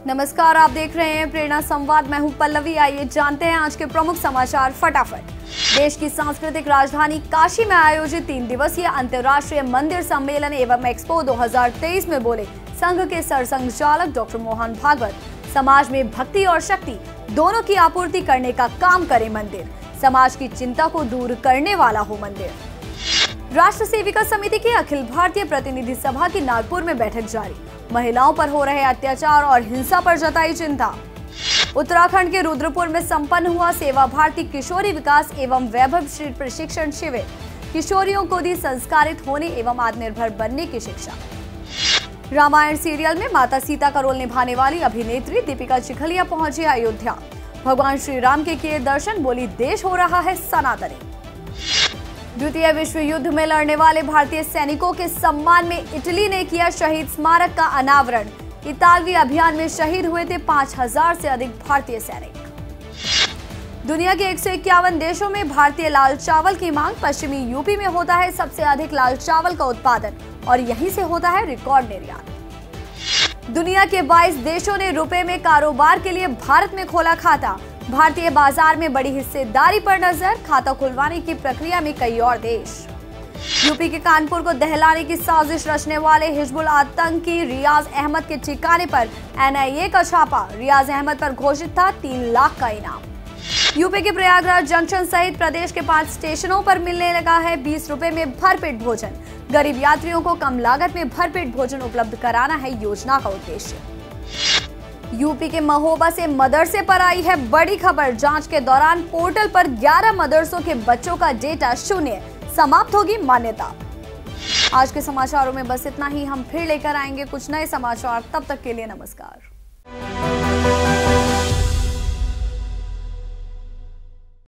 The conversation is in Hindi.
नमस्कार, आप देख रहे हैं प्रेरणा संवाद। मैं हूं पल्लवी। आइए जानते हैं आज के प्रमुख समाचार फटाफट। देश की सांस्कृतिक राजधानी काशी में आयोजित 3 दिवसीय अंतर्राष्ट्रीय मंदिर सम्मेलन एवं एक्सपो 2023 में बोले संघ के सरसंघचालक डॉक्टर मोहन भागवत। समाज में भक्ति और शक्ति दोनों की आपूर्ति करने का काम करे मंदिर, समाज की चिंता को दूर करने वाला हो मंदिर। राष्ट्र सेविका समिति की अखिल भारतीय प्रतिनिधि सभा की नागपुर में बैठक जारी। महिलाओं पर हो रहे अत्याचार और हिंसा पर जताई चिंता। उत्तराखंड के रुद्रपुर में संपन्न हुआ सेवा भारती किशोरी विकास एवं वैभवश्री प्रशिक्षण शिविर। किशोरियों को दी संस्कारित होने एवं आत्मनिर्भर बनने की शिक्षा। रामायण सीरियल में माता सीता का रोल निभाने वाली अभिनेत्री दीपिका चिखलिया पहुंची अयोध्या। भगवान श्री राम के किए दर्शन, बोली देश हो रहा है सनातनी। द्वितीय विश्व युद्ध में लड़ने वाले भारतीय सैनिकों के सम्मान में इटली ने किया शहीद स्मारक का अनावरण। इतालवी अभियान में शहीद हुए थे 5000 से अधिक भारतीय सैनिक। दुनिया के 151 देशों में भारतीय लाल चावल की मांग। पश्चिमी यूपी में होता है सबसे अधिक लाल चावल का उत्पादन और यहीं से होता है रिकॉर्ड निर्यात। दुनिया के 22 देशों ने रुपए में कारोबार के लिए भारत में खोला खाता। भारतीय बाजार में बड़ी हिस्सेदारी पर नजर। खाता खुलवाने की प्रक्रिया में कई और देश। यूपी के कानपुर को दहलाने की साजिश रचने वाले हिजबुल आतंकी रियाज अहमद के ठिकाने पर एनआईए का छापा। रियाज अहमद पर घोषित था 3 लाख का इनाम। यूपी के प्रयागराज जंक्शन सहित प्रदेश के 5 स्टेशनों पर मिलने लगा है 20 रुपए में भरपेट भोजन। गरीब यात्रियों को कम लागत में भरपेट भोजन उपलब्ध कराना है योजना का उद्देश्य। यूपी के महोबा से मदरसे पर आई है बड़ी खबर। जांच के दौरान पोर्टल पर 11 मदरसों के बच्चों का डेटा शून्य, समाप्त होगी मान्यता। आज के समाचारों में बस इतना ही। हम फिर लेकर आएंगे कुछ नए समाचार। तब तक के लिए नमस्कार।